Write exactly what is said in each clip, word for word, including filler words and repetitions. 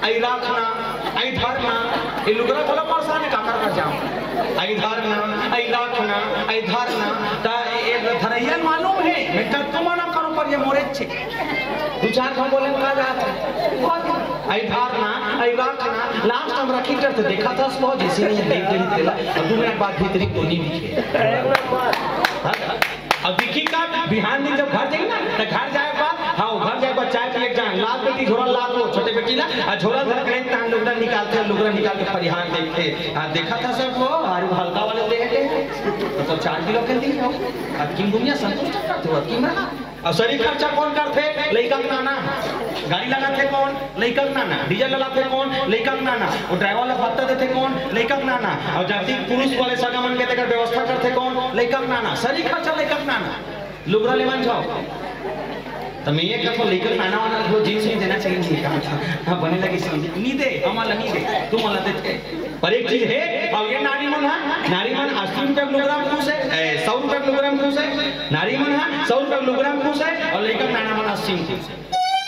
आई राखना, आई धरना, ये लुगरा बोला परेशान है काकर कर जाऊं, आई धरना, आई राखना, आई धरना, ता ये धरैया मालूम है, मैं कब तुम ना करो पर ये मोरे छे, दो चार हम बोले कहा जाता है, आई धरना, आई राखना, लास्ट हम रखी करते देखा था स्लो जैसे नहीं देख देख देला, अब दो मिनट बाद भीतरी तो नहीं दिखे, अब दिखी का बिहान दिन जब घर जाएगी ना तो घर जाए बाद हाँ घर जाए बाद चाय पिए जाए लाल बेटी झोला लाल वो छोटे बेटी ला और झोला धर के तान लुगड़ा निकालते हैं लुगड़ा निकाल के परिहान देखते हाँ देखा था सब वो और हल्का वाले देखे तो चार किलो के दी हो अब किम दुनिया संतुष्ट करते हो किम रहा और शरीर खर्चा कौन करते लड़का का नाना गाड़ी लगाते कौन लड़का का नाना डीजल लगाते कौन लड़का का नाना और ड्राइवर वाला भत्ता देते कौन लड़का का नाना और जाति पुरुष वाले सगामन के देकर व्यवस्था करते कौन लड़का का नाना शरीर खर्चा लड़का का नाना लुगड़ा ले मन जाओ तो मैं ये कहता हूँ लेकर नाना वाला वो जीन्स नहीं देना चाहिए नहीं कहा हाँ बने लगी समझ नहीं दे हमारा नहीं दे तुम वाला देते पर एक चीज है अब ये नारी मन है नारी मन अस्सी रुपये लुगड़ा खुश है सौ रुपये लुगड़ा खुश है नारी मन है सौ रुपये लुगड़ा खुश है और लेकर नाना मन अस्सी खुश है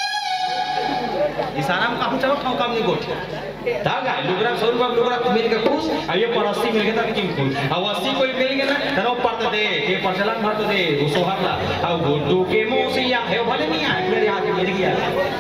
इशारा में काहू चलो खाओ काम नहीं गोठ धागा लुगड़ा सौ रुपये लुगड़ा मिल के खुश अब ये पर अस्सी मिल गया था किम खुश अब अस्सी कोई मिल गया ना तनो पड़ता दे ये परचलन भर तो दे वो सोहरला अब गुड्डू के मुंह से या है भले नहीं आए मेरे आगे मिल गया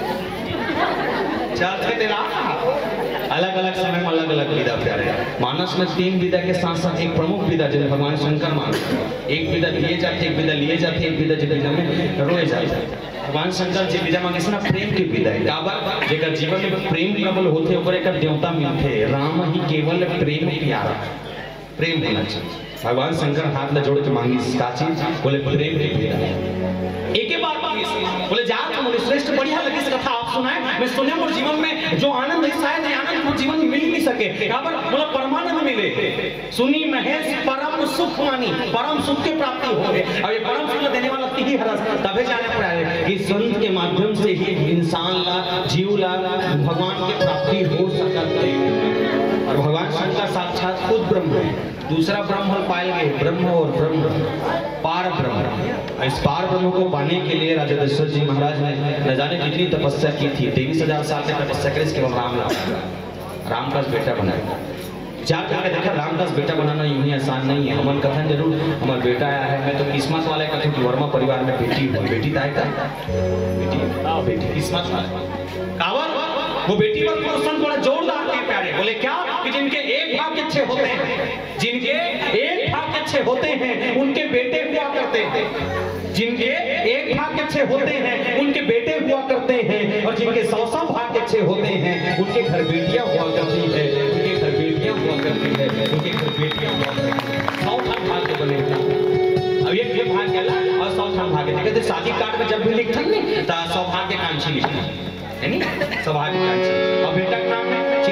चलते तेरा अलग अलग समय में अलग अलग विधा प्यारे मानस में तीन विधा के साथ साथ एक प्रमुख विधा जिन्हें भगवान शंकर मानते एक विधा दिए जाते एक विधा लिए जाते एक विधा जो विधा में रोए जाते भगवान शंकर जी विधा मांगे ना प्रेम की विधा है काबर जेकर जीवन में प्रेम प्रबल होते ऊपर एक देवता मिलते राम ही केवल प्रेम प्यारा प्रेम होना चाहिए भगवान शंकर हाथ में जोड़ के मांगी का चीज बोले प्रेम की विधा एक ही बात बोले जा तो मुझे श्रेष्ठ बढ़िया लगी इस कथा आप सुनाए मैं सुने और जीवन में जो आनंद है शायद आनंद वो जीवन में मिल नहीं सके काबर बोला परमानंद मिले सुनी महेश परम सुख मानी परम सुख की प्राप्ति हो गए अब ये परम सुख देने वाला ही हरस तबे जाने पड़ा है कि संत के माध्यम से ही इंसान ला जीव ला भगवान की प्राप्ति हो सकती है और भगवान शंकर साक्षात खुद ब्रह्म है दूसरा ब्रह्म पाए गए ब्रह्म और ब्रह्म पार ब्रह्म इस पार ब्रह्म को पाने के लिए राजा दशरथ जी महाराज ने न जाने कितनी तपस्या की थी तेईस हजार साल तक तपस्या करी केवल राम राम का बेटा बनाया जाकर देखा राम का बेटा बनाना यूं ही आसान नहीं है हमारे कथन जरूर हमारा बेटा आया है मैं तो किस्मत वाले कथन कि वर्मा परिवार में बेटी हुई बेटी ताय का बेटी बेटी किस्मत वाले कावर वो बेटी पर क्वेश्चन बड़ा जोरदार के प्यारे बोले क्या कि जिनके एक भाग अच्छे होते हैं जिनके एक भाग अच्छे होते हैं उनके बेटे हुआ करते हैं जिनके एक भाग अच्छे होते हैं उनके बेटे हुआ करते हैं और जिनके सौ सौ भाग अच्छे होते हैं उनके घर बेटियां हुआ करती है उनके घर बेटियां हुआ करती है उनके घर बेटियां हुआ करती है सौ ठान भाग के बने अब ये ये भाग गया और सौ ठान भाग कहते शादी कार्ड में जब भी लिखता नहीं तो सौभाग्य कांक्षी लिखना है नहीं सौभाग्य कांक्षी और बेटा का नाम है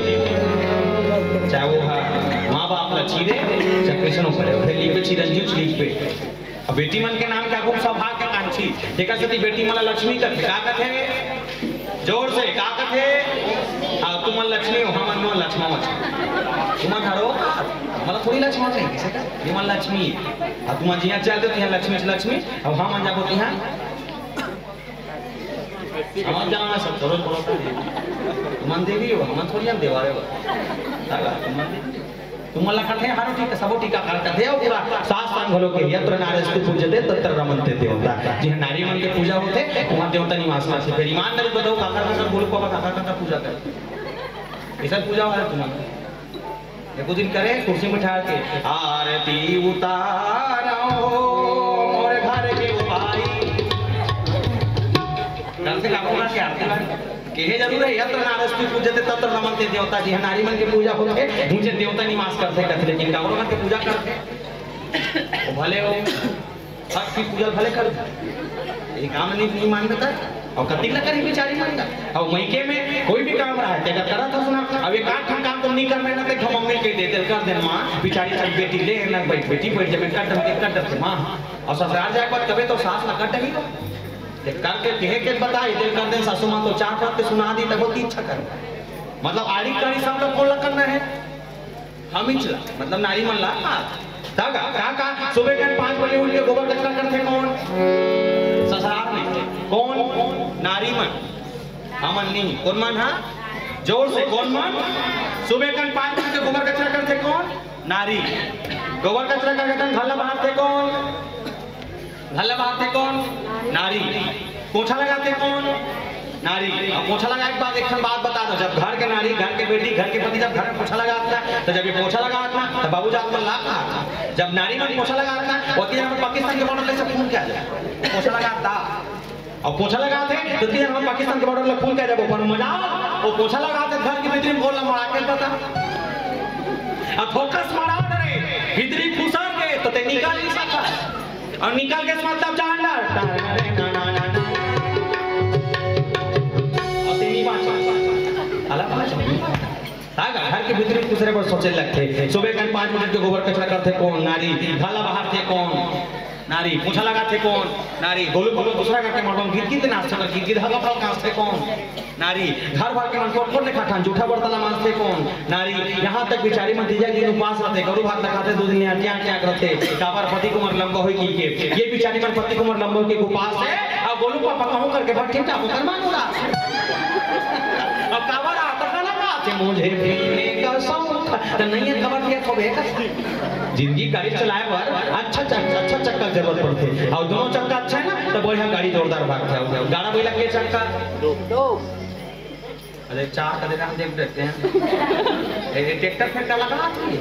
चिरंजीव चाहे वो माँ बाप ला चीरे चाहे कृष्ण करे फिर लिख पे चिरंजीव लिख पे अब बेटी मन के नाम क्या खूब सौभाग्य कांक्षी देखा सती बेटी मला लक्ष्मी करते का कथे जोर से का कथे आ तुम लक्ष्मी हो हम मन लक्ष्मा मच तुम धरो मला थोड़ी लक्ष्मा चाहिए किसे का ये मन लक्ष्मी आ तुम जिया चल दो यहाँ लक्ष्मी लक्ष्मी अब हम जाबो यहाँ हम जाना सब थोड़ा थोड़ा मन देवी हो हम थोड़ी हम देवारे हो ताला तुम तुम मला कथे हारो ठीक सबो टीका कर कथे और पूरा सात स्थान भलो के यत्र नारस्ति पूजते तत्र रमन्ते देवता जी नारी मन के पूजा होते वहां देवता निवास में से फिर ईमानदारी बताओ काका का सब बोल को काका का पूजा कर ऐसा पूजा है तुम्हारा एक दिन करे कुर्सी में ठाड़ के आरती उतारो मोर घर के भाई घर से काका के आरती केहे जरूर है यत्र नारस्ति पूजते तत्र रमन्ते देवता जी नारी मन के पूजा होते मुझे देवता निवास करते कहते लेकिन कावरो मन के पूजा करते भले हो सब की पूजा भले कर ये काम नहीं नहीं मानता और कतिक लगा ही बेचारी मानता और मईके में कोई भी काम रहा है जगह करा था सुना अब एक आठ काम तुम नहीं कर रहे ना तो मम्मी के दे दे कर दे मां बेचारी सब बेटी ले ना बैठ बेटी बैठ जब कर दे कर दे मां और ससुराल जाए बाद कभी तो सास ना कर देगी करके कहे के बताई दिल कर दे सासू मां तो चार बात सुना दी तब बहुत इच्छा कर मतलब आड़ी कड़ी सब लोग को करना है हम ही चला मतलब नारी मन ला दागा का का सुबह के पाँच बजे उठ के गोबर कचरा करते कौन ससुराल में कौन नारी मन हमन नहीं कौन मन हां जोर से कौन मान? सुबह कन पाँच बजे के गोबर कचरा करते कौन? नारी। गोबर कचरा करते घल्ला बहारते कौन? घल्ला बहारते कौन? नारी। पोछा लगाते कौन? नारी। अब पोछा लगाने के बाद एक बात बता दो, जब घर के नारी, घर के बेटी, घर के पति जब घर में पोछा लगाता है, तो जब ये पोछा लगाता है तो बाबू जात में लाभ था। जब नारी में पोछा लगाता है वो तीन पाकिस्तान के बॉर्डर से खून क्या जाए पोछा लगाता, और पोछा लगाते तो तीन हम पाकिस्तान के बॉर्डर में खून क्या जाए वो मजा। वो पोछा लगाते घर की बेटी में गोला मारा के पता, अब फोकस मारा रे भीतरी फुसर के तो ते निकाल नहीं सकता, और निकाल के मतलब जान डाल घर के भीतर दूसरे पर सोचे लगते। सुबह का पाँच मिनट के गोबर कचरा करते कौन? नारी। घाला बहारते कौन? नारी। पोछा लगाते कौन? नारी। गोलू गोलू दूसरा करके मरबम गीत गीत नाचते कर गीत गीत हगा फल काटते कौन? नारी। घर भर के मन कोट कोट लेखा खान झूठा बर्तला मांगते कौन? नारी। यहाँ तक बेचारी मन दीजा दिन उपास रहते, गरु भात लगाते, दूध ने क्या क्या करते, काबर पति कुमार लंबा होई की के ये बेचारी मन पति कुमार लंबा के उपास है, और गोलू पापा कहूं करके भट के क्या होकर मानूंगा। अब काबर आता मुझे पीने का शौक तो नहीं है, खबर दिया खबे का जिंदगी गाड़ी चलाए पर अच्छा चक्का अच्छा चक्का जरूरत पड़ती, और दोनों चक्का अच्छा है ना तो बढ़िया गाड़ी जोरदार भागता है। गाड़ा बोला के चक्का दो, अरे चार का देना हम देख देते हैं। ये ट्रैक्टर फेंका लगा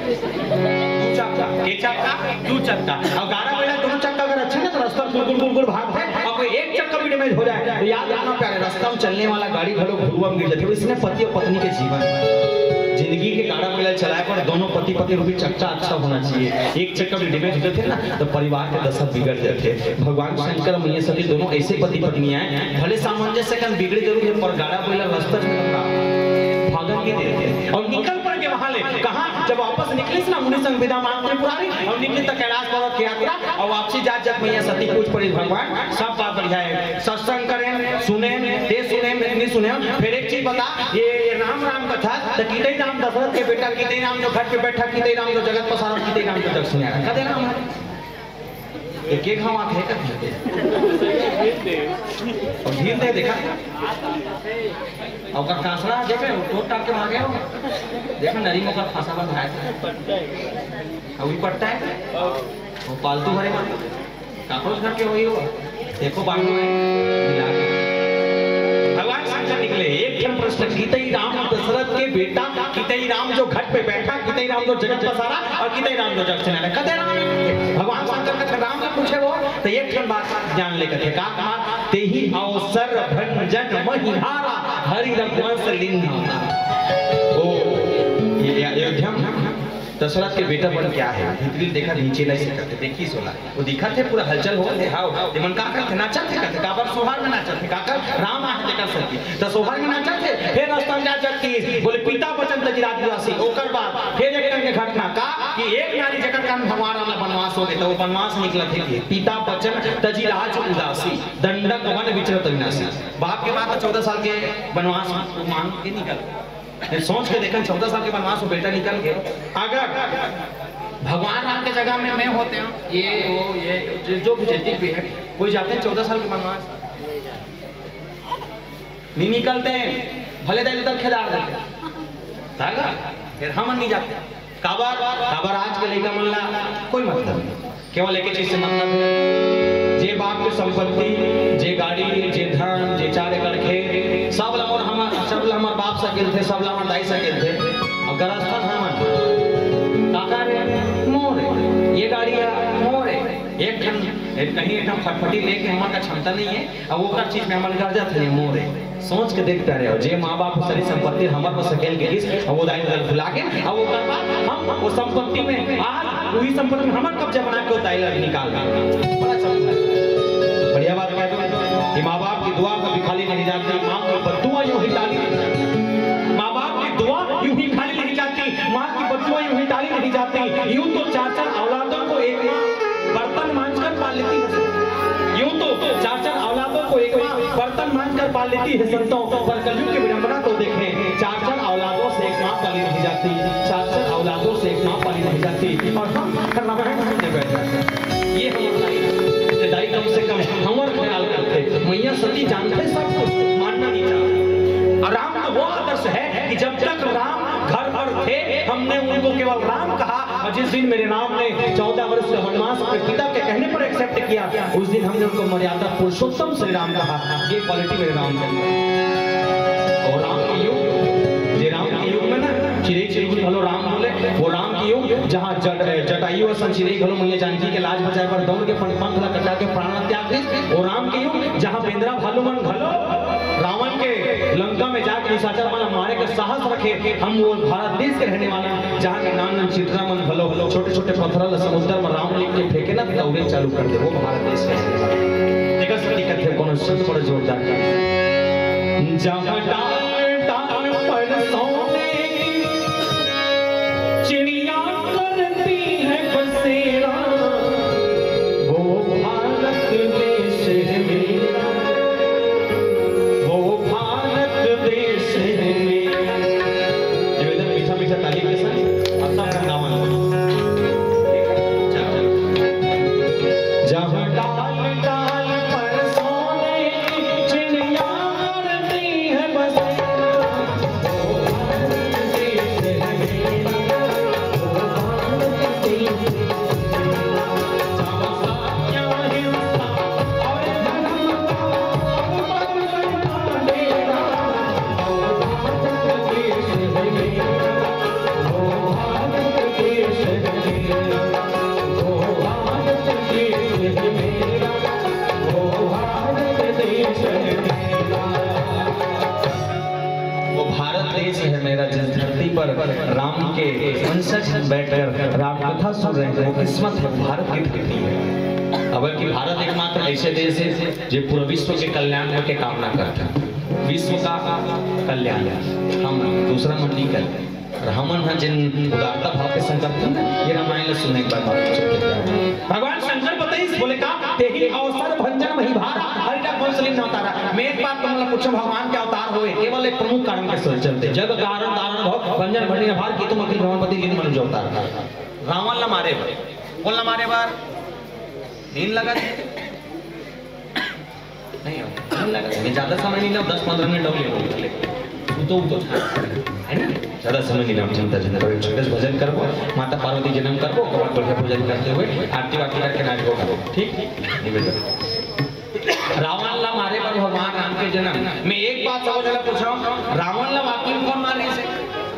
दो चक्का के चक्का दो चक्का, और गाड़ा बोला दोनों चक्का अगर अच्छे ना तो रास्ता गुल गुल गुल भागते हैं, और कोई एक चक्का भी डैमेज हो जाए तो याद रखना प्यारे रास्ता में चलने वाला गाड़ी घड़ो घुरुआ में गिर जाती है। इसने पति और पत्नी के जीवन जिंदगी के गाड़ा मेला चलाए पर दोनों पति पत्नी रूपी चक्का अच्छा होना चाहिए। एक चक्का भी डैमेज होते थे ना तो परिवार के दशा बिगड़ जाते। भगवान शंकर मैया सती दोनों ऐसे पति पत्नियां हैं, भले सामंजस्य का बिगड़े जरूर है पर गाड़ा मेला रास्ता में भागन के देते और निकल पड़ के वहां ले कहां जब वापस निकले ना मुनि संग विदा मांगते पुरारी और निकले तक कैलाश पर्वत की यात्रा और वापसी जात जब मैया सती पूछ पड़ी भगवान सब बात बढ़िया है, सत्संग करें सुने दे सुने नहीं सुने। फिर एक चीज बता, ये राम राम कथा तो कितने राम दशरथ के बेटा, कितने राम जो घर पे बैठा, कितने राम जो जगत पसारा, कितने राम जो जग सुना कदे राम है एक एक हम आंख है कर और धीर दे देखा और का कांसरा देखे टोट टाक के मांगे हो देखा नरी में का फांसा बंद है अभी पड़ता है वो पालतू भरे मत काकोस घर के वही हो देखो बांधो है मिला के भगवान शंकर निकले। एक जन प्रश्न, कितई राम दशरथ के बेटा, कितई राम जो घट पे बैठा, कितई राम जो जगत पसारा और कितई राम जो जग सुना कदे राम। भगवान शंकर के राम ने पूछे वो तो एक जन बात जान ले कथे का कहा तेही अवसर भंजन महिहारा हरि रघुवंश लिंगा। ओ ये अयोध्या दशरथ के बेटा बन क्या है भीतरी देखा नीचे लाई से करते देखी सोला वो दिखा थे पूरा हलचल हो थे हाउ मन का करते नाचा थे करते काबर सोहार में नाचा थे काकर राम आ के कर सकती तो सोहार में नाचा थे। फिर रास्ता में जा जगती बोले पिता बचन तजिरात निवासी ओकर बाद फिर एक के घटना का कि एक नारी जकर कान भगवान वाला बनवास हो गए तो वो बनवास निकला थे कि पिता बचन तजिराज उदासी दंडक वन विचरत विनाशी। बाप के बाद चौदह साल के बनवास मांग के निकल सोच के देखा चौदह साल के बनवास बेटा निकल गए। अगर भगवान राम के जगह में मैं होते हैं ये वो ये जो भी जैतिक भी है कोई जाते हैं चौदह साल के बनवास नहीं निकलते हैं भले दिन तक खेदार देते फिर हम नहीं जाते काबर काबर आज के लेकर मल्ला कोई मतलब नहीं केवल एक चीज से मतलब है जे बाप की संपत्ति जे गाड़ी जे धन जे चार एकड़ खेत सब लमोर हम सब हमार बाप सकेल थे सब हमार दाई सकेल थे और गरस्थन हमन काका रे मोरे ये गाड़ी है मोरे एक ठन कहीं एक ठन फटफटी लेके हमार का क्षमता नहीं है और वो कर चीज में हमार गर्जा थे मोरे सोच के देखता रहे जे माँ बाप सारी संपत्ति हमार को सकेल के इस और वो दाई बदल भुला के और वो कर बाद हम वो संपत्ति में आज वही संपत्ति में हमार कब्जा बना के दाई निकाल बड़ा चमत्कार बढ़िया बात कह दो कि माँ बाप की दुआ कभी खाली नहीं जाती, माँ की बद्दुआ यूं ही टाली नहीं जाती, माँ बाप की दुआ यूं ही खाली नहीं जाती, माँ की बद्दुआ यूं ही टाली नहीं जाती। यूं तो चार चार औलादों को एक माँ बर्तन मांझकर पाल लेती है, यूं तो चार चार औलादों को एक माँ बर्तन मांझकर पाल लेती है संतों, पर कलयुग की विडंबना तो देखें चार चार औलादों से एक माँ पाली नहीं जाती, चार चार औलादों से एक माँ पाली नहीं जाती और हम रामायण सुनने बैठ जाते। ये हमारा दाई कम से कम हमारा ख्याल करते, मैया सती जानते सब कुछ मानना नहीं चाहते। और राम का वो आदर्श है कि और जिस दिन मेरे राम ने चौदह वर्ष का वनवास अपने पिता के कहने पर एक्सेप्ट किया, उस दिन हमने उनको मर्यादा पुरुषोत्तम श्री राम कहा। ये क्वालिटी मेरे राम के अंदर। और राम के युग, जे राम के युग में ना चिरे चिरे भलो राम बोले, वो राम के युग जहाँ जटायु और संचिरे भलो मैया जानकी के लाज बचाए पर दौड़ के पंख ला कटा के प्राण त्याग दे। वो राम के युग जहाँ बेंद्रा भालू मन भलो रावण के लंका में जाकर निशाचर वाला मारे के साहस रखे। हम वो भारत देश के रहने वाला जहाँ के नाम चित्रा मन भलो छोटे छोटे पत्थर समुद्र में राम लिख के फेंके ना दौड़े चालू कर दे, वो भारत देश के टिकट से टिकट थे कौन संत बड़े जोरदार। जहाँ डाल डाल पर सोने चिड़िया करती है बसेरा, वो भारत देश है मेरा, वो भारत देश है मेरा। जो इधर मीठा मीठा ताली के साथ अब सब गावन जहाँ डाल डाल पर सोने चिड़िया करती है बसेरा, वो भारत देश है मेरा, वो भारत देश है मेरा। जहाँ सत्य अहिंसा और धर्म का परम डेरा, वो भारत देश है मेरा, वो भारत देश है मेरा, वो भारत देश है मेरा, वो भारत देश है मेरा। वो भारत देश है मेरा जिस धरती पर राम के वंशज बैठकर राम कथा सुन रहे हैं, वो किस्मत है, भारत की धरती है। अब कि भारत एकमात्र ऐसे देश है जो पूरे विश्व के कल्याण के कामना करता है, विश्व का कल्याण। हम दूसरा मंडी कर हमन है जिन उदारता भाव के संकल्प ये रामायण सुनने के बाद भगवान शंकर बताइए बोले का तेही अवसर भंजन वही भारा हरिटा कौशलिन न उतारा। मैं एक बात तुमला पूछो, भगवान के अवतार हुए केवल एक प्रमुख कारण के सोच चलते जग कारण धारण भव भंजन भंडी भार की तुम अखिल भगवानपति लीन मन जो अवतार रावण ला मारे बार कौन ला मारे बार नींद लगा नहीं नींद लगा मैं ज्यादा समय नहीं ना दस पंद्रह मिनट डोले तो तो है ना ज्यादा समय नहीं ना चिंता चिंता करो छोटे भजन करबो माता पार्वती जन्म करबो कबाड़ बढ़िया पूजन करते हुए आरती वारती करके नाच को करो ठीक निवेदन। रावण ला मारे पर भगवान राम के जन्म मैं एक बात समझला पूछ रहा हूं, रावण ला वाकई में कौन मारे से?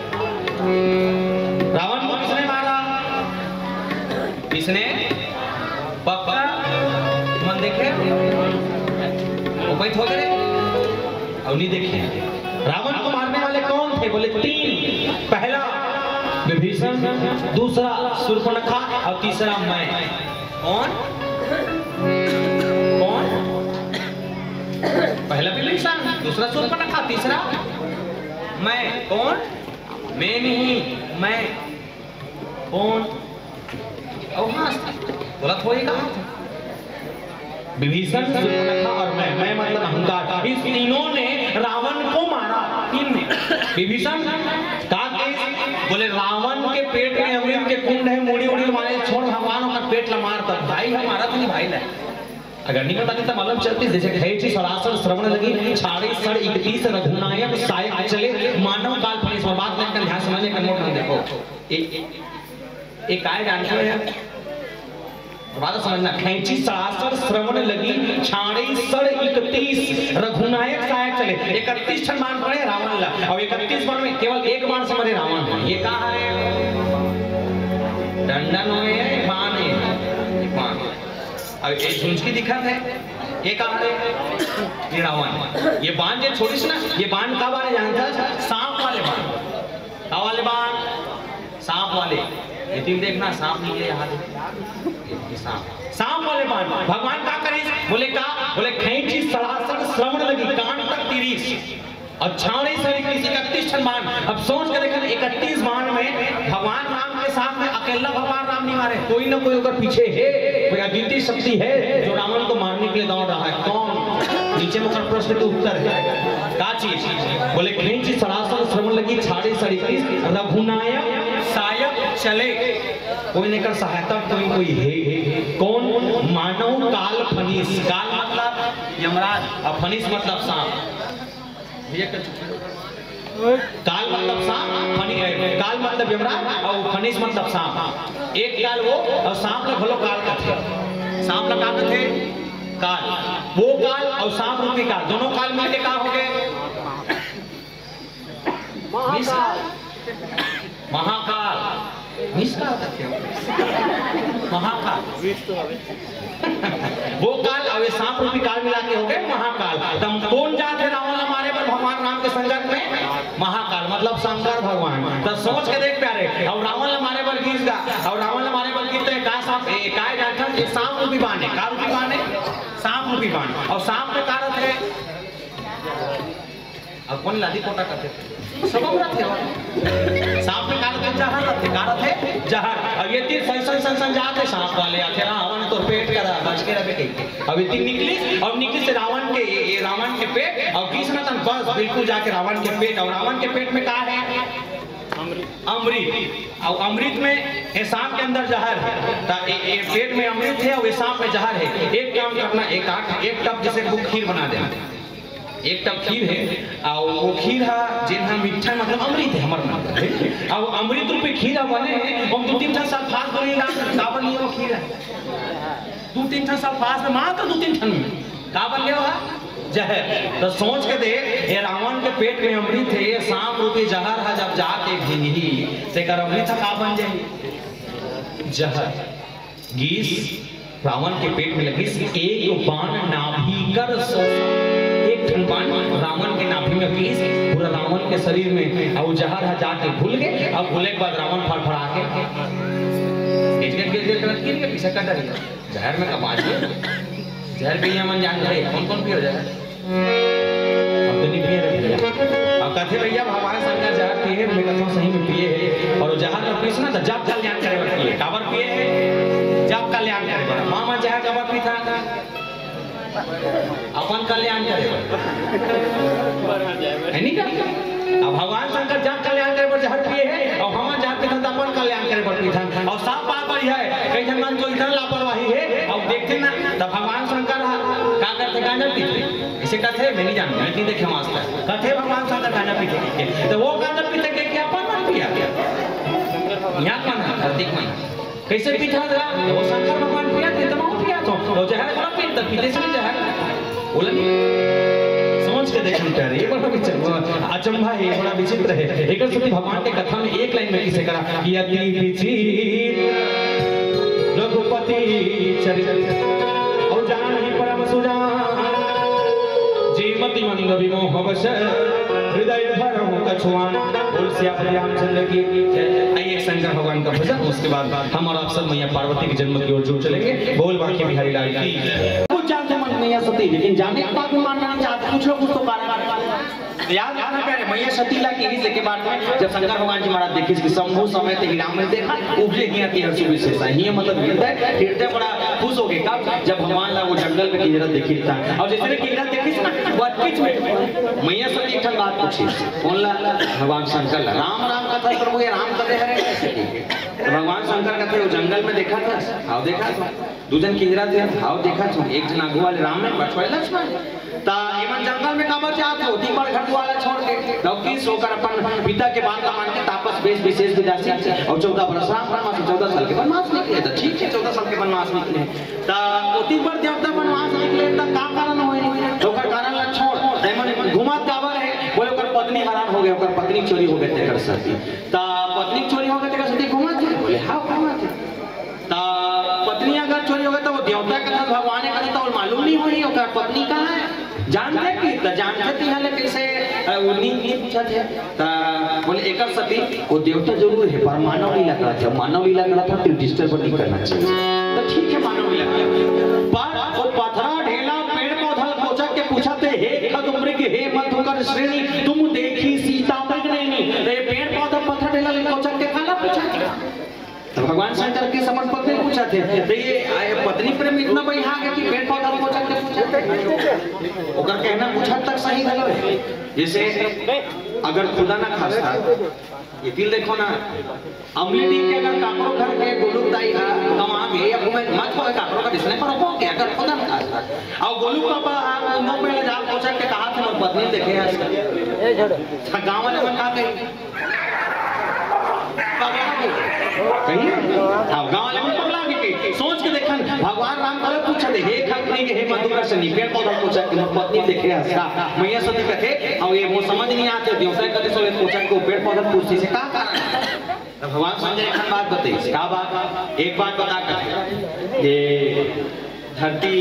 रावण को किसने मारा? किसने? पक्का मन देखे वो कोई हो गए और नहीं देखे। रावण को मारने वाले कौन थे? बोले तीन, पहला विभीषण, दूसरा शूर्पणखा और तीसरा मैं। कौन कौन? पहला विभीषण, दूसरा शूर्पणखा, तीसरा मैं। कौन? मैं नहीं, मैं कौन? गलत होएगा। विभीषण, शूर्पणखा और मैं। मैं मतलब अहंकार। इस तीनों ने रावण को मारा। तीन ने विभीषण का बोले रावण के पेट में अमृत के कुंड है, मुड़ी उड़ी मारे छोड़ भगवान का पेट ला मार तब भाई हमारा तो नहीं भाई ले अगर नहीं पता तो मालूम चलती जैसे खैची सरासर श्रवण लगी छाड़ी सड़ इकतीस रघुनायक साय चले मानव काल पर इस बात में कर ध्यान समझने का मोड़ देखो एक एक काय जानते हो यार बात समझना। खैची सरासर श्रवण लगी छाड़ी सड़ इकतीस रघुनायक सहायक चले इकतीस क्षण बाण पड़े रावण ला और इकतीस बाण में केवल एक बाण से मरे रावण। ये कहा है दंडन है बाण है बाण अब ये झुंझकी दिखत है ये कहा है ये रावण। ये बाण जो छोड़ीस ना ये बाण का बाण जानता सांप वाले बाण का वाले बाण सांप वाले ये तुम देखना सांप नहीं है यहाँ सांप सांप वाले बाण भगवान का करे बोले का बोले खैची सरासर श्रवण लगी कान तक तीस और छाड़ी से इकतीस क्षण बाण। अब सोच कर देखा इकतीस बाण में भगवान राम के साथ में अकेला भगवान राम नहीं मारे कोई ना कोई ऊपर पीछे है कोई अद्वितीय शक्ति है जो रावण को मारने के लिए दौड़ रहा है। कौन? नीचे में प्रश्न के उत्तर है का चीज बोले खैची सरासर श्रवण लगी छाड़ी सड़ी रघुनायक सायक चले कोई नहीं कर सहायता कोई कोई है कौन? मानव काल फनीस काल मतलब यमराज और फनीस मतलब सांप। भैया कर काल मतलब सांप, फनी काल मतलब यमराज और फनीस मतलब सांप। एक काल वो और सांप का भलो काल का थे। सांप का काल थे काल, वो काल और सांप रूपी काल दोनों काल मिलके का हो गए महाकाल। महाकाल महाकाल वो काल और सांप रूपी काल मिला के हो गए महाकाल। तम कौन जाते रावण हमारे पर भगवान राम के संगत में महाकाल मतलब शंकर भगवान। तो सोच के देख प्यारे, और रावण हमारे पर गीत गा और रावण हमारे पर गीत का सांप काय जाता है सांप रूपी बाने का रूपी बाने सांप रूपी बाने और सांप में कारत है अब कौन लादी कोटा करते थे सब रथ है सांप में कारत है जहर रथ है कारत है जहर। अब ये तीन संसन संसन जाते सांप वाले आते रावण तो पेट करा बच के रहे कहीं। अब ये तीन निकली और निकली से रावण के ये रावण के पेट और किस ना तन बस बिल्कुल जाके रावण के पेट और रावण के पेट में कहा है अमृत। और अमृत में ये सांप के अंदर जहर है तो ये पेट में अमृत है और ये सांप में जहर है। एक काम करना एक आठ एक टप जैसे वो खीर बना देना। एक टप खीर है और वो खीर है जिन मीठा मतलब अमृत है हमारा नाम है और अमृत रूपी खीर बने हम दो तीन साल फास बनेगा का बन लिया वो खीर है दो तीन साल फास में मात्र दो तीन ठन में का बन लिया जहर। तो सोच के देख ये रावण के पेट में अमृत है, ये सांप रूपी जहर है जब जाके भींगी से कर अमृत का बन जाए जहर। गीस रावण के पेट में लगी एक बाण नाभि कर एक बाण रावण के नाभि में गीस पूरा रावण के शरीर में और जहर है जाके भूल गए। अब भूलने के बाद रावण फड़फड़ा के पीछे कर जहर में कमा जहर पिया मन जान रहे कौन कौन पियो जहर अब तो नहीं पिए रहे अब कहते भैया भगवान शंकर जहर पिए मैं कहता हूँ सही में पिए है और जहर में पीसना तो जब कल्याण करे पिए काबर पिए है जब कल्याण करे मामा जहर कबर पीता अपन कल्याण करे है नहीं का अब भगवान शंकर जब कल्याण करे पर जहर पिए है और हम जहर पीता तो अपन कल्याण करे पर पीता और साफ बात बड़ी है कई जन मन को इधर लापरवाही है और देखते ना तो भगवान शंकर का करते गांजा पीते इसे कहते मैं नहीं जानता नहीं देखे मास्टर कहते भगवान शंकर गांजा पीते तो वो गांजा पीते के क्या अपन मन पिया यहाँ मन है कार्तिक मन कैसे पीता था वो शंकर भगवान पिया थे तमाम पिया तो जहर थोड़ा पीते पीते से जहर बोले समझ के देखना प्यारे ये बड़ा विचित्र अचंभा है बड़ा विचित्र है। एक सती भगवान के कथा में एक लाइन में किसे करा कि अति विचित्र रघुपति चरित्र और जान ही परम सुजान जीमति मंद विमोह वश हृदय धरहु कछुआन बोल सियापति रामचंद्र की आइए शंकर भगवान का भजन उसके बाद हम और आप सब मैया पार्वती के जन्म की ओर जुड़ चलेंगे। बोल बाकी बिहारी लाल की जानते मन मैया सती लेकिन जाने के बाद भी मानना नहीं चाहते कुछ लोग कुछ तो कारण याद रखना प्यारे मैया सती ला की ही के बाद में जब शंकर भगवान जी महाराज देखे कि शंभु समय ते राम में देखा उपजे हिया की हर सुबह से सही मतलब हृदय हृदय बड़ा खुश हो गया कब जब भगवान ला वो जंगल में किन्नर देखी था और जैसे किन्नर देखी ना वो बीच में मैया सती एक बात पूछी कौन ला भगवान शंकर ला राम राम कथा प्रभु ये राम कथे है भगवान शंकर कहते वो जंगल में देखा था हाव देखा था दूजन किन्नरा थे हाव देखा था एक जन आगू वाले राम में बचवाई लक्ष्मण ता इमन जंगल में काबर जाते हो तीन बार घर वाला छोड़ के लौकी सोकर अपन पिता के बात का मान के तापस बेस विशेष विदासी और चौदह बरस राम राम से चौदह साल के वनवास निकले तो ठीक है चौदह साल के वनवास निकले ता तीन बार देवता वनवास निकले ता का कारण होए ओकर कारण ला छोड़ एमन घुमा काबर है बोले ओकर पत्नी हरान हो गए ओकर पत्नी चोरी हो गए तेकर सती ता पत्नी चोरी हो गए तेकर सती घुमा थे बोले हां घुमा थे ता पत्नी अगर चोरी हो गए तो वो देवता का था भगवान का था तो मालूम नहीं होई ओकर पत्नी कहां है जानते कि त जानते ती हले कैसे उन्हीं की पूछा थे ता बोले एकर सती वो देवता जरूर है पर मानव लीला करा था मानव लीला करा था तो डिस्टर्ब नहीं करना चाहिए तो ठीक है मानव लीला पर वो पथरा ढेला पेड़ पौधा कोचक के पूछा थे हे खगमृग हे मधुकर श्रेणी तुम देखी सीता मृग नैनी तो ये पेड़ पौधा पथरा ढेला कोचक के खाना पूछा तो भगवान शंकर के समझ पत्नी पूछा थे तो ये पत्नी प्रेम इतना बढ़िया है कि पेड़ पौधा पूछा के पूछा ओकर कहना पूछा तक सही गलत है जैसे अगर खुदा ना खास्ता ये दिल देखो ना अमली टीम के अगर काकरो घर के गोलू दाई हा कमा गए या घूमे मत को काकरो का दिसने पर हो के अगर खुदा ना खास्ता और गोलू पापा नो पे ले जाल पहुंचा के कहा थे मोर पत्नी देखे है ए छोड़ गांव वाले में का कही कहीं हां गांव वाले में पगला के सोच के देखन भगवान राम करे पूछा दे हे खतनी के हे मधुकर से पेड़ पौधा पूछा कि मोर पत्नी देखे हंसता मैया सती कथे और ये वो समझ नहीं आते व्यवसाय कथे सो पूछा को पेड़ पौधा पूछती से का कारण तो भगवान संजय खान बात बताई का बात एक बात बता कर ये धरती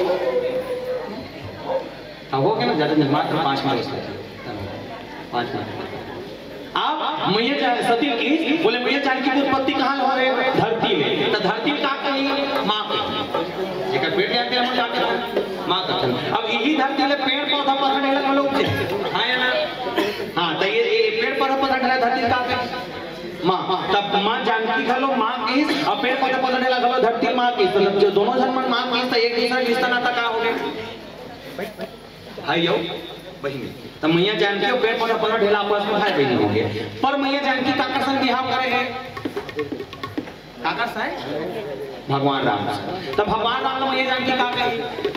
अब हो गया ना ज्यादा मात्र पांच मिनट पांच मिनट आप मैया जान सती की बोले मैया जानकी की उत्पत्ति कहां हो रही है धरती में तो धरती का कहीं मां कहीं जेकर पेट जाके हम जाके मां कहीं अब यही धरती में पेड़ पौधा पकड़ने लगे लोग हां या ना हां तो ये पेड़ पौधा पकड़ने लगा धरती का कहीं मां तब मां जानकी खलो मां की और पेड़ पौधा पकड़ने लगा धरती मां की मतलब जो दोनों जन मां की तो एक दूसरे रिश्ता नाता का हो गया भाइयों बहिनी तो मैया जानकी और पेड़ पौधा पकड़ ढेला आपस में भाई बहन होंगे पर मैया जानकी काकर संग बिहाव करे है काकर से भगवान राम तो भगवान राम ने मैया जानकी का कही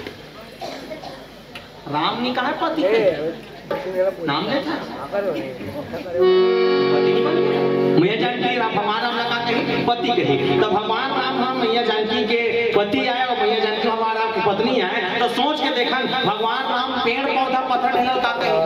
राम ने कहा पति के नाम लेता मैया जानकी राम भगवान राम ने कहा कही पति कही तो भगवान राम हम मैया जानकी के पति आए और मैया जानकी हमारा की पत्नी आए तो सोच के देखा भगवान राम पेड़ पौधा पत्थर ढेला का कही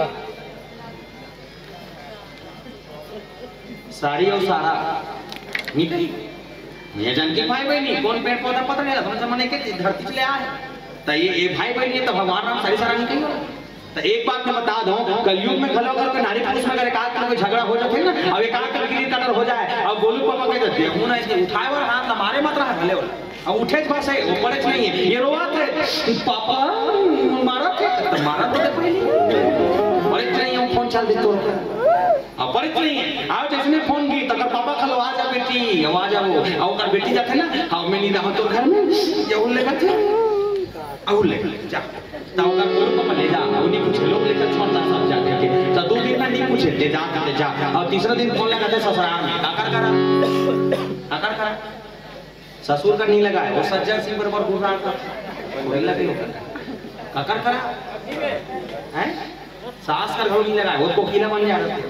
सारी और सारा निकली मैया जानकी भाई बहनी कौन पेड़ पौधा पत्थर ढेला समझ माने के धरती चले आए तो ये ये भाई बहनी है तो भगवान राम सारी सारा निकली तो एक बात मैं बता दूं कलयुग में खलो अगर नारी पुरुष में अगर एक आध में झगड़ा हो जाते ना अब एक आध क्लियर कटर हो जाए और गोलू पापा कह देते हैं ना इसने उठाए और हाथ हमारे मत रहा भले अब उठे बस है वो पड़े नहीं है ये रोवा थे पापा मारा थे तो मारा तो पहले पड़े नहीं हम फोन चल देते अब पड़े नहीं है आओ जिसने फोन की तो अगर पापा खलो आ जा बेटी आवाज आओ और कर बेटी जाते ना हम मैं नहीं रहा तो घर में ये उन लेकर थे और ले जा ताऊ का गोलू पापा ले जा और नहीं पूछे लोग लेकर छोड़ता सब जाके के तो दो दिन में नहीं पूछे ले जा ले जा और तीसरा दिन फोन लगाते ससुराल में काकर करा काकर करा ससुर का नहीं लगा है वो सज्जन सिंह बराबर घूम रहा था कोई लगे काकर करा हैं सास का घर नहीं लगा है वो कोकिला बन जा रहा था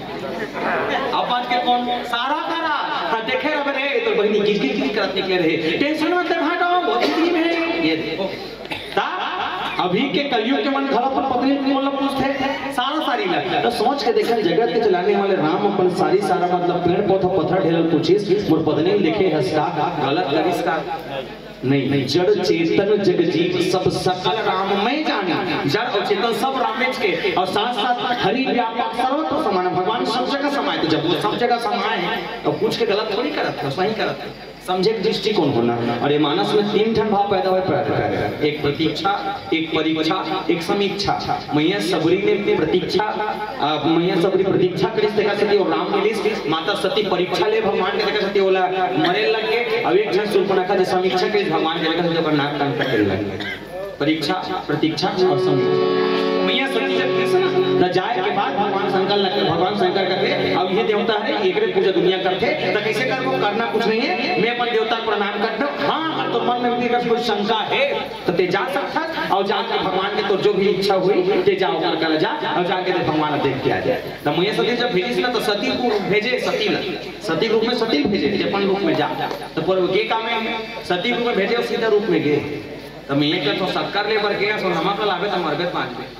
अब आज के कौन सारा करा हां देखे रहे रे तो बहनी किस किस करत निकले रहे टेंशन मत हटाओ बहुत ही में ये देखो ता अभी के कलयुग के मन खड़ा पर पत्नी मतलब पूछते सारा सारी लग तो सोच के देखा जगत के चलाने वाले राम अपन सारी सारा मतलब पेड़ पौधा पत्थर ढेलल पूछिस मोर पत्नी लिखे हंसता गलत करिस का नहीं नहीं जड़ चेतन जग जीव सब सकल राम में जाने जड़ और चेतन सब रामेच के और साथ साथ हरि व्यापक सर्वत्र समान भगवान सब जगह समाये तो जब वो सब जगह समाये तो पूछ के गलत थोड़ी करत है सही करत है समझे दृष्टिकोण होना और ये मानस में तीन ठन भाव पैदा हुए प्रकार एक प्रतीक्षा एक परीक्षा एक समीक्षा मैया सबरी ने प्रतीक्षा मैया सबरी प्रतीक्षा करिस देखा सती और राम मिलिस माता सती परीक्षा ले भगवान के देखा सती बोला मरे लग के अब एक जन सुर्पणखा जो समीक्षा करिस भगवान के देखा सती ओकर नाक कान कटे लग परीक्षा प्रतीक्षा और समीक्षा मैया सती जब कृष्ण न जाए के बाद भगवान शंकर लगे भगवान शंकर कहते अब ये देवता है एकरे पूजा दुनिया करते तो कैसे कर वो करना कुछ नहीं है मैं अपन देवता को प्रणाम करता हूं हां अगर तो मन में मेरा कोई शंका है तो ते जा सकता और जाके भगवान के तो जो भी इच्छा हुई ते जाओ कर कर जा और जाके ते भगवान देख के आ जाए तो मैया सती जब भेजिस ना तो सती को भेजे सती ल सती रूप में सती भेजे अपन रूप में जा तो पर के काम में सती रूप में भेजे और सीधा रूप में गए तो मैं ये तो सत्कार ले बर गया सो नमक लावे तो मरबे पांच में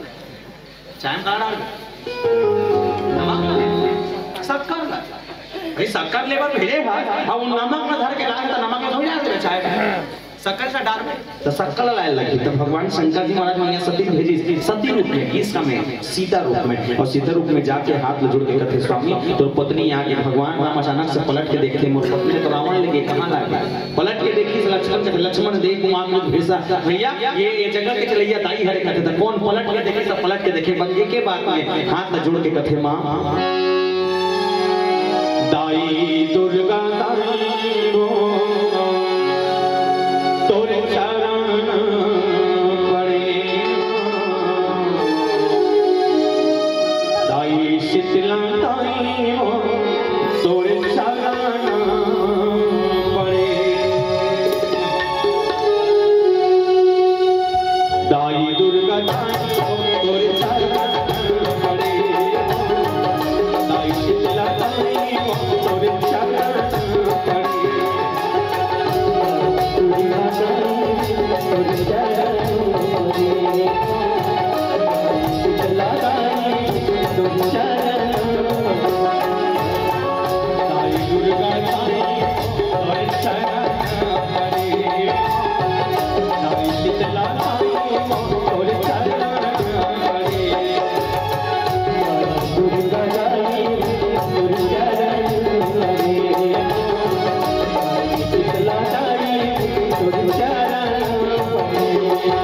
चाय में डाल नमक सत्कार ला भाई सत्कार ले बर भेजे भाई अब उन नमक में धर के लाए तो नमक में थोड़ी आते चाय शक्कर से डाल में तो शक्कर लाए लगी तो भगवान शंकर जी महाराज मैया सती भेजी सती रूप में इस समय सीता रूप में और सीता रूप में जाके हाथ में जोड़ के कहते स्वामी तो पत्नी आके भगवान राम अचानक से पलट के देखते मोर पत्नी तो रावण लगे कहां लागे पलट के देखी लक्ष्मण जब लक्ष्मण देख कुमार में भेसा भैया ये ये जगत के चलैया दाई हरे कहते तो कौन पलट के देखे सब पलट के देखे बंगे के बात में हाथ में जोड़ के कहते मां दाई दुर्गा दाई तोरे चरण पड़े दाई सिद्ध शीतला ताई वो तोरे चरण पड़े। दाई दुर्गा ताई वो तोरे चरण पड़े। दाई शीतला ताई वो तोरे चरण पड़े। दुर्गा ताई तोरे चरण पड़े। शीतला ताई तोरे चरण दाई दुर्गा ताई तोरे चरण पड़े। दाई शीतला ताई तोरे चरण पड़े। दुर्गा ताई तोरे चरण पड़े। दाई शीतला ताई तोरे चरण पड़े।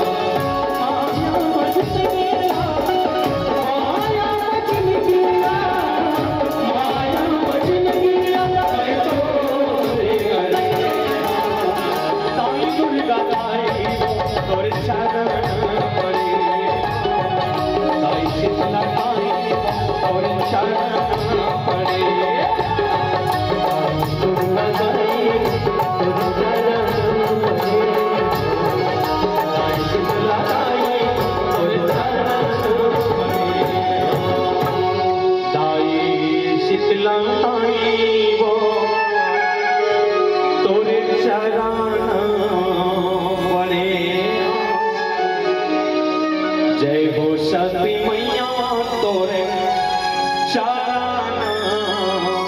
शीतला ताई वो तोरे चरण पड़े। जय हो सती मैया तोरे चरण